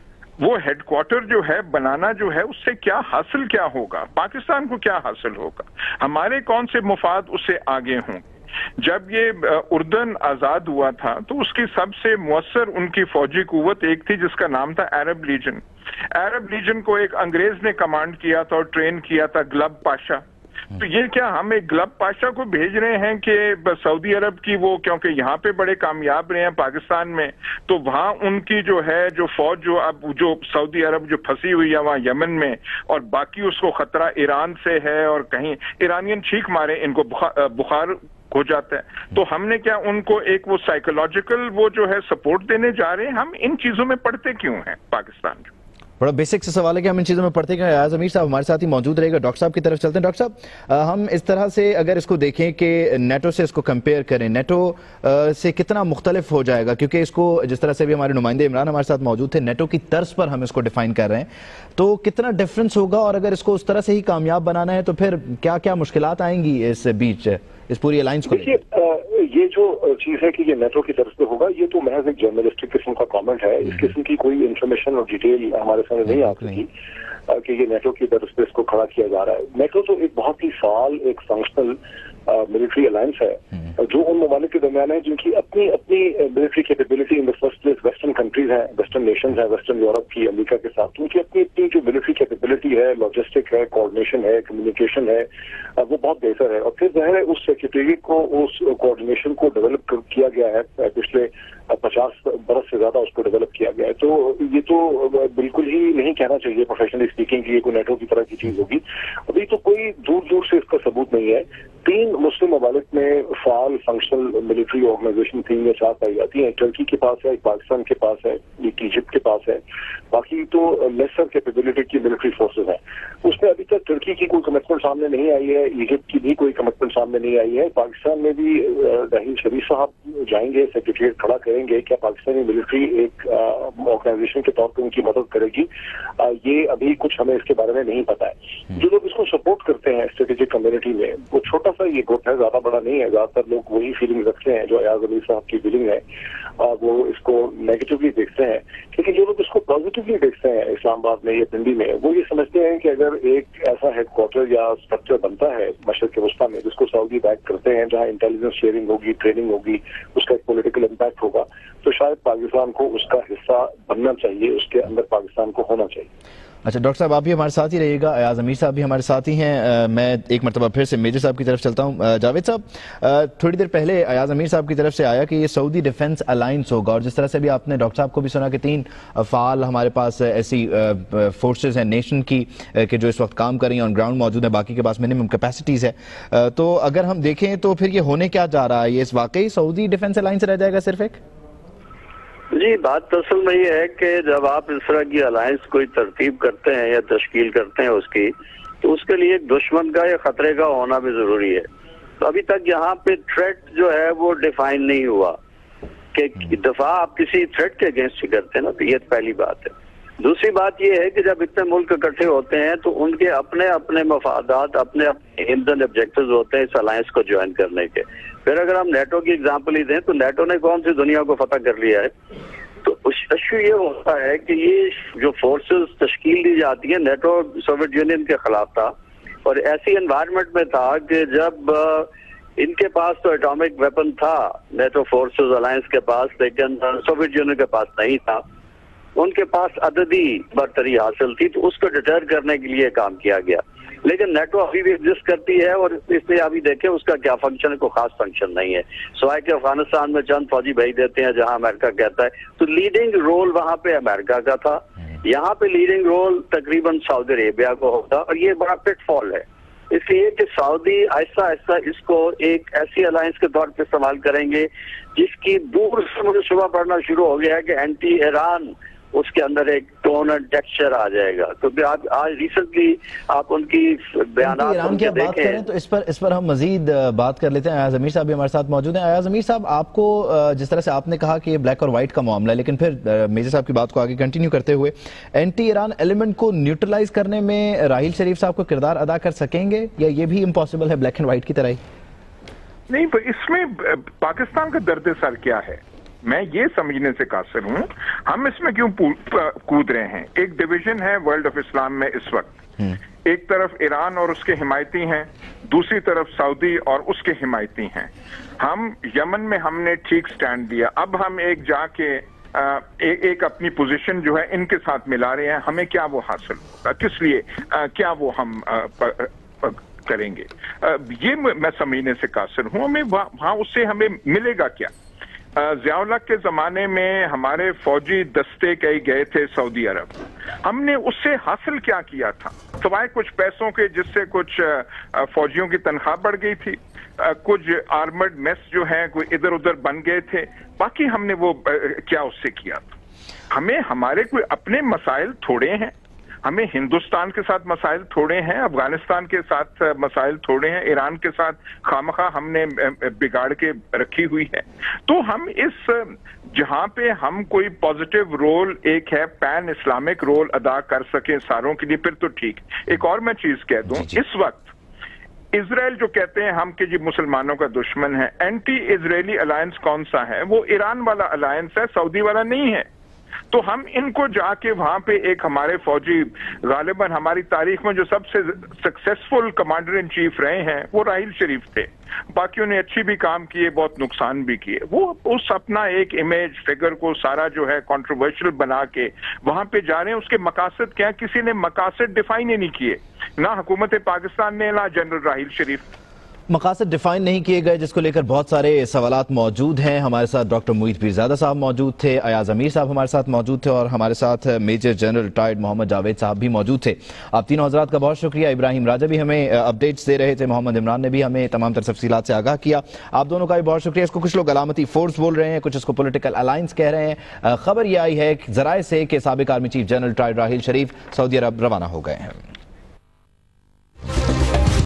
وہ ہیڈ کوارٹر جو ہے بنانا جو ہے، اس سے کیا حاصل کیا ہوگا؟ پاکستان کو کیا حاصل ہوگا؟ ہمارے کون سے مفاد اس سے آگے ہوں؟ جب یہ اردن آزاد ہوا تھا تو اس کی سب سے مؤثر ان کی فوجی قوت ایک تھی جس کا نام تھا عرب لیجن. عرب لیجن کو ایک انگریز نے کمانڈ کیا تھا اور ٹرین کیا تھا، گلب پاشا. تو یہ کیا ہم ایک گلب پاشا کو بھیج رہے ہیں کہ سعودی عرب کی وہ، کیونکہ یہاں پہ بڑے کامیاب رہے ہیں پاکستان میں، تو وہاں ان کی جو ہے جو فوج جو اب جو سعودی عرب جو پھنسی ہوئی ہے وہاں یمن میں، اور باقی اس کو خطرہ ایران سے ہے، اور کہیں ایرانین چھینک مارے ان کو بخار ہو جاتا ہے. تو ہم نے کیا ان کو ایک وہ سائیکولوجیکل وہ جو ہے سپورٹ دینے جا رہے ہیں؟ ہم ان چیزوں میں پڑھتے کیوں ہیں پاکستان جو؟ بڑا بیسک سے سوال ہے کہ ہم ان چیزوں میں پڑھتے ہیں. ایاز امیر صاحب ہمارے ساتھ ہی موجود رہے گا. ڈاکٹر صاحب کی طرف چلتے ہیں. ڈاکٹر صاحب، ہم اس طرح سے اگر اس کو دیکھیں کہ نیٹو سے اس کو کمپیئر کریں، نیٹو سے کتنا مختلف ہو جائے گا؟ کیونکہ اس کو جس طرح سے بھی ہمارے نمائندے عمران ہمارے ساتھ موجود تھے، نیٹو کی طرز پر ہم اس کو ڈیفائن کر رہے ہیں، تو کتنا ڈفرنس ہوگا؟ اور اگر اس کو اس طرح سے ہی کامیاب بنانا ہے تو پھر کیا کیا مشکلات آئیں گی اس بیچ، اس پوری الائنس کو؟ یہ جو چیز ہے کہ یہ نیٹو کی طرف سے ہوگا، یہ تو محض ایک جرنلسٹک قسم کا کامنٹ ہے. اس قسم کی کوئی انفارمیشن اور ڈیٹیل ہمارے سامنے نہیں آ سکی کہ یہ نیٹو کی طرف سے اس کو کھڑا کیا جا رہا ہے. نیٹو تو ایک بہت ہی فعال ایک فنکشنل ملٹری الائنس ہے جو ان ممالک کے درمیان ہے جن کی اپنی اپنی military capability in the first place western countries ہیں، ویسٹرن نیشنز ہیں، ویسٹرن یورپ کی، امریکہ کے ساتھ. ان کی اپنی اپنی جو ملٹری کیپیبلٹی ہے، لاجسٹک ہے، کوآرڈینیشن ہے، کمیونیکیشن ہے، وہ بہت بہتر ہے. اور پھر ظاہر ہے اس سیکریٹریٹ کو، اس کوآرڈینیشن کو ڈیولپ کیا گیا ہے پچھلے پچاس برس سے زیادہ اس کو ڈیولپ کیا گیا ہے. تو یہ تو بالکل ہی نہیں کہنا چاہیے پروفیشنلی اسپیکنگ کہ یہ کوئی نیٹو کی طرح کی چیز ہوگی. ابھی تو کوئی دور دور سے اس کا ثبوت نہیں ہے. تین مسلم ممالک میں فعال فنکشنل ملٹری آرگنائزیشن تین یا چار پائی جاتی ہیں. ٹرکی کے پاس ہے، ایک پاکستان کے پاس ہے، ایک ایجپٹ کے پاس ہے. باقی تو لیسر کیپیبلٹی کی ملٹری فورسز ہیں. اس میں ابھی تک ٹرکی کی کوئی کمٹمنٹ سامنے نہیں آئی ہے، ایجپٹ کی بھی کوئی کمٹمنٹ سامنے نہیں آئی ہے. پاکستان میں بھی راحیل شریف صاحب جائیں گے، سیکریٹریٹ کھڑا کریں گے. کیا پاکستانی ملٹری ایک آرگنائزیشن کے طور پہ ان کی مدد کرے گی؟ یہ ابھی کچھ ہمیں اس کے بارے میں نہیں پتا ہے. جو لوگ اس کو سپورٹ کرتے ہیں اسٹریٹجک کمیونٹی میں، وہ چھوٹا سا یہ گروپ ہے، زیادہ بڑا نہیں ہے. زیادہ تر لوگ وہی فیلنگ رکھتے ہیں جو ایاز امیر صاحب کی فیلنگ ہے، اور وہ اس کو نیگیٹولی دیکھتے ہیں. لیکن جو لوگ اس کو پازیٹیولی دیکھتے ہیں اسلام آباد میں یا پنڈی میں، وہ یہ سمجھتے ہیں کہ اگر ایک ایسا ہیڈ کوارٹر یا اسٹرکچر بنتا ہے مشرق وسطیٰ میں جس کو سعودی بیک کرتے ہیں، جہاں انٹیلیجنس شیئرنگ ہوگی، ٹریننگ ہوگی، اس کا ایک پولیٹیکل امپیکٹ ہوگا، تو شاید پاکستان کو اس کا حصہ بننا چاہیے، اس کے اندر پاکستان کو ہونا چاہیے. اچھا ڈاکٹر صاحب آپ بھی ہمارے ساتھ ہی رہیے گا, ایاز امیر صاحب بھی ہمارے ساتھ ہی ہیں. میں ایک مرتبہ پھر سے میجر صاحب کی طرف چلتا ہوں. جاوید صاحب تھوڑی دیر پہلے ایاز امیر صاحب کی طرف سے آیا کہ یہ سعودی ڈیفنس الائنس ہوگا, اور جس طرح سے بھی آپ نے ڈاکٹر صاحب کو بھی سنا کہ تین فعال ہمارے پاس ایسی فورسز ہیں نیشن کی کہ جو اس وقت کام کر رہی ہیں, آن گراؤنڈ موجود ہیں, باقی کے پاس منیمم کیپیسٹیز ہے. تو اگر ہم دیکھیں تو پھر یہ ہونے کیا جا رہا ہے, یہ اس واقعی سعودی ڈیفنس الائنس رہ جائے گا صرف ایک؟ جی بات تو اصل میں یہ ہے کہ جب آپ اس طرح کی الائنس کوئی ترتیب کرتے ہیں یا تشکیل کرتے ہیں اس کی, تو اس کے لیے ایک دشمن کا یا خطرے کا ہونا بھی ضروری ہے. تو ابھی تک یہاں پہ تھریٹ جو ہے وہ ڈیفائن نہیں ہوا کہ دفاع آپ کسی تھریٹ کے اگینسٹ ہی کرتے ہیں نا, تو یہ پہلی بات ہے. دوسری بات یہ ہے کہ جب اتنے ملک اکٹھے ہوتے ہیں تو ان کے اپنے اپنے مفادات, اپنے اپنے ایمز اینڈ آبجیکٹیوز ہوتے ہیں اس الائنس کو جوائن کرنے کے. پھر اگر ہم نیٹو کی اگزامپل ہی دیں تو نیٹو نے کون سی دنیا کو فتح کر لیا ہے؟ تو ایشو یہ ہوتا ہے کہ یہ جو فورسز تشکیل دی جاتی ہیں, نیٹو سوویت یونین کے خلاف تھا, اور ایسی انوائرمنٹ میں تھا کہ جب ان کے پاس تو اٹامک ویپن تھا نیٹو فورسز الائنس کے پاس, لیکن سوویت یونین کے پاس نہیں تھا. ان کے پاس عددی برتری حاصل تھی, تو اس کو ڈٹر کرنے کے لیے کام کیا گیا. لیکن نیٹو ابھی بھی ایگزسٹ کرتی ہے, اور اس میں ابھی دیکھیں اس کا کیا فنکشن ہے, کوئی خاص فنکشن نہیں ہے, سوائے کہ افغانستان میں چند فوجی بھیج دیتے ہیں جہاں امریکہ کہتا ہے. تو لیڈنگ رول وہاں پہ امریکہ کا تھا, یہاں پہ لیڈنگ رول تقریباً سعودی عربیہ کو ہوتا, اور یہ بڑا پٹ فال ہے. اس لیے کہ سعودی آہستہ آہستہ اس کو ایک ایسی الائنس کے طور پہ استعمال کریں گے جس کی دور سے مجھے شبہ پڑنا شروع ہو گیا ہے کہ اینٹی ایران اس کے اندر ایک ٹون اینڈ ٹیکسچر آ جائے گا. تو آپ آج ریسنٹلی آپ ان کی بیانات ایران کی بات کریں تو اس پر اس پر ہم مزید بات کر لیتے ہیں. ایاز امیر صاحب بھی ہمارے ساتھ موجود ہیں. ایاز امیر صاحب, آپ کو جس طرح سے آپ نے کہا کہ یہ بلیک اور وائٹ کا معاملہ ہے, لیکن پھر میجر صاحب کی بات کو آگے کنٹینیو کرتے ہوئے اینٹی ایران ایلیمنٹ کو نیوٹرلائز کرنے میں راحیل شریف صاحب کو کردار ادا کر سکیں گے, یا یہ بھی امپاسبل ہے بلیک اینڈ وائٹ کی طرح ہی؟ نہیں, اس میں پاکستان کا درد سر کیا ہے میں یہ سمجھنے سے قاصر ہوں. ہم اس میں کیوں کود رہے ہیں؟ ایک ڈویژن ہے ورلڈ آف اسلام میں اس وقت, ایک طرف ایران اور اس کے حمایتی ہیں, دوسری طرف سعودی اور اس کے حمایتی ہیں. ہم یمن میں ہم نے ٹھیک سٹینڈ دیا, اب ہم ایک جا کے ایک اپنی پوزیشن جو ہے ان کے ساتھ ملا رہے ہیں. ہمیں کیا وہ حاصل ہوگا, کس لیے, کیا وہ ہم کریں گے, یہ میں سمجھنے سے قاصر ہوں. ہمیں وہاں اس سے ہمیں ملے گا کیا؟ ضیاء الحق کے زمانے میں ہمارے فوجی دستے کئی گئے تھے سعودی عرب, ہم نے اس سے حاصل کیا کیا تھا؟ سوائے کچھ پیسوں کے جس سے کچھ فوجیوں کی تنخواہ بڑھ گئی تھی, کچھ آرمرڈ میس جو ہیں کوئی ادھر ادھر بن گئے تھے, باقی ہم نے وہ کیا اس سے کیا تھا؟ ہمیں ہمارے کوئی اپنے مسائل تھوڑے ہیں, ہمیں ہندوستان کے ساتھ مسائل تھوڑے ہیں, افغانستان کے ساتھ مسائل تھوڑے ہیں, ایران کے ساتھ خامخواہ ہم نے بگاڑ کے رکھی ہوئی ہے. تو ہم اس جہاں پہ ہم کوئی پازیٹیو رول ایک ہے پین اسلامک رول ادا کر سکیں ساروں کے لیے, پھر تو ٹھیک. ایک اور میں چیز کہہ دوں, اس وقت اسرائیل جو کہتے ہیں ہم کہ جی مسلمانوں کا دشمن ہے, اینٹی اسرائیلی الائنس کون سا ہے؟ وہ ایران والا الائنس ہے, سعودی والا نہیں ہے. تو ہم ان کو جا کے وہاں پہ ایک ہمارے فوجی غالباً ہماری تاریخ میں جو سب سے سکسیسفل کمانڈر ان چیف رہے ہیں وہ راحیل شریف تھے, باقیوں نے اچھی بھی کام کیے, بہت نقصان بھی کیے. وہ اس اپنا ایک امیج فگر کو سارا جو ہے کنٹروورشل بنا کے وہاں پہ جا رہے ہیں. اس کے مقاصد کیا, کسی نے مقاصد ڈیفائن ہی نہیں کیے, نہ حکومت پاکستان نے نہ جنرل راحیل شریف. مقاصد ڈیفائن نہیں کیے گئے, جس کو لے کر بہت سارے سوالات موجود ہیں. ہمارے ساتھ ڈاکٹر موید پیرزادہ صاحب موجود تھے, ایاز امیر صاحب ہمارے ساتھ موجود تھے, اور ہمارے ساتھ major general retired Muhammad Javed صاحب بھی موجود تھے. آپ تینوں حضرات کا بہت شکریہ. ابراہیم راجہ بھی ہمیں اپڈیٹس دے رہے تھے, محمد عمران نے بھی ہمیں تمام تر تفصیلات سے آگاہ کیا. آپ دونوں کا بھی بہت شکریہ. اس کو کچھ لوگ علامتی فورس بول رہے ہیں, کچھ اس کو پولیٹیکل الائنس کہہ رہے ہیں. خبر یہ آئی ہے ذرائع سے کہ سابق army chief general retired Raheel Sharif سعودی عرب روانہ ہو گئے ہیں.